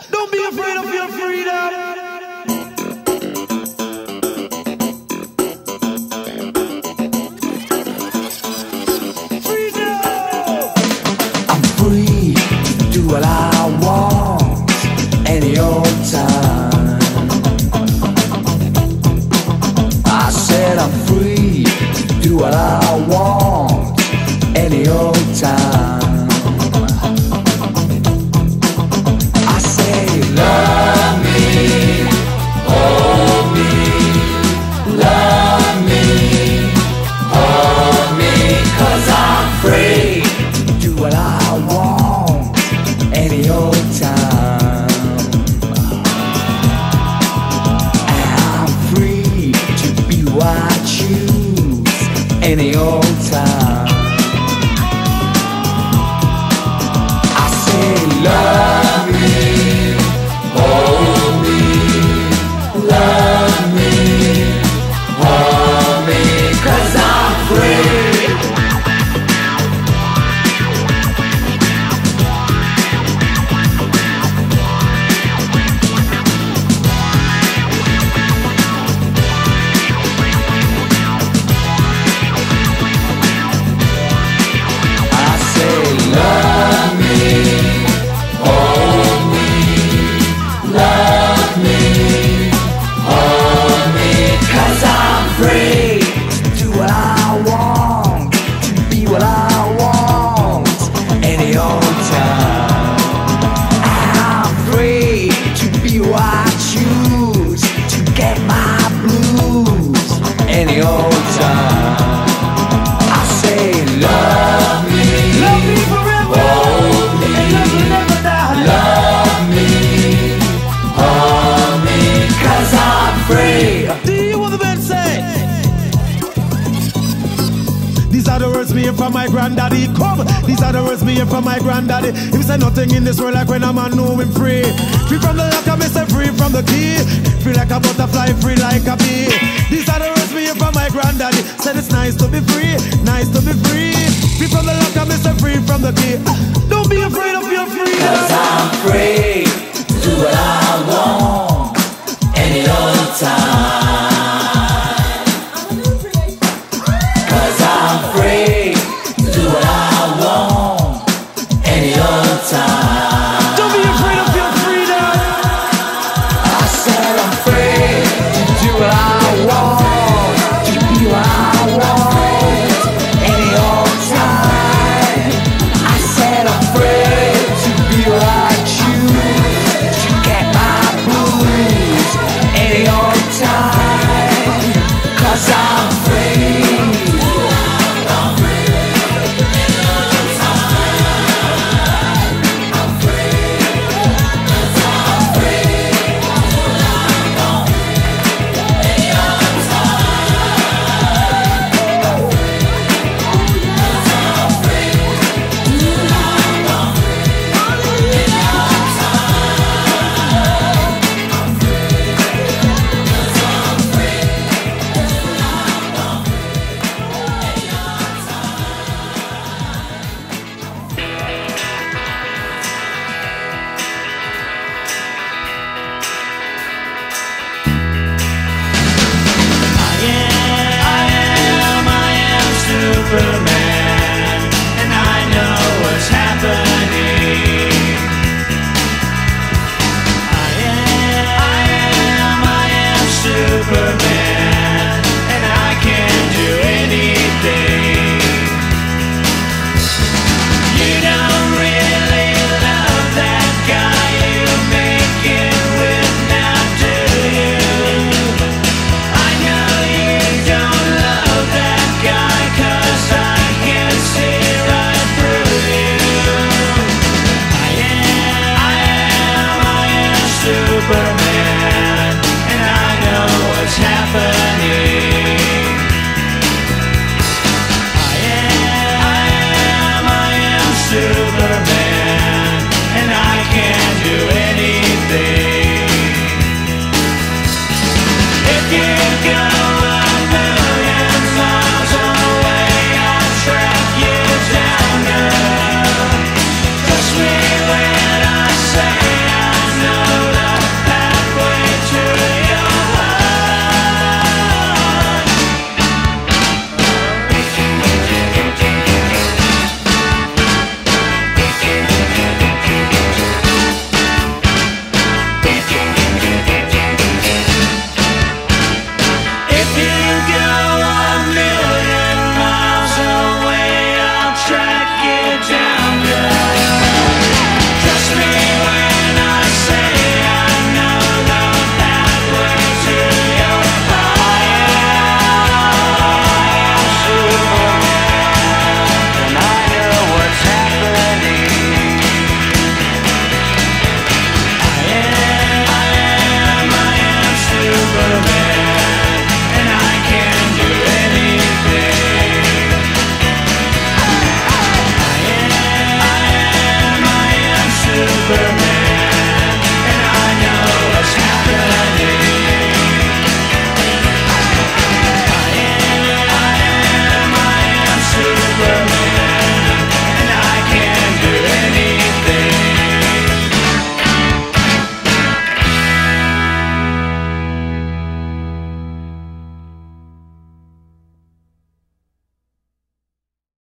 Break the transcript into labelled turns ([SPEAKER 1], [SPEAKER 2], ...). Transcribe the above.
[SPEAKER 1] Don't be afraid of your freedom.
[SPEAKER 2] I'm free to do what I want any old time. I said I'm free to do what I want any old time. I say love me, hold me, love me, hold me, 'cause I'm free to do what I want any old time. And I'm free to be who I choose any old time. I say love me, hold me, love me, hold me, 'cause I'm free. I say love me, hold me, love me, hold me, 'cause I'm free to do what I want, to be what I want any old time. I'm free to be who I choose, to get my blues any old time. I say love me,
[SPEAKER 1] Love me forever.
[SPEAKER 2] hold me,
[SPEAKER 1] And love will never die.
[SPEAKER 2] love me, hold me, 'cause I'm free.
[SPEAKER 1] Do you hear what the man say? These are the words me hear from my granddaddy. Come, these are the words me hear from my granddaddy. He say nothing in this world like when a man know him free. Free from the lock, I say free from the key. Free like a butterfly, free like a bee. These are the words me hear from my granddaddy. Said it's nice to be free, nice to be free. Free from the lock, I say free from the key. Don't be afraid of your freedom.
[SPEAKER 2] 'Cause I'm free to do what I want any old time. 'Cause I'm free to do what I want any old time.
[SPEAKER 1] Don't be afraid of your freedom.
[SPEAKER 2] I said I'm free to do what I want, to be what I want any old time. I said I'm free to be what I choose, to get my blues any old time. 'Cause I'm free.
[SPEAKER 3] Superman, and I know what's happening. I am Superman, and I can do anything. You don't really love that guy you're making with now, do you? I know you don't love that guy, 'cause I can see right through you. I am Superman.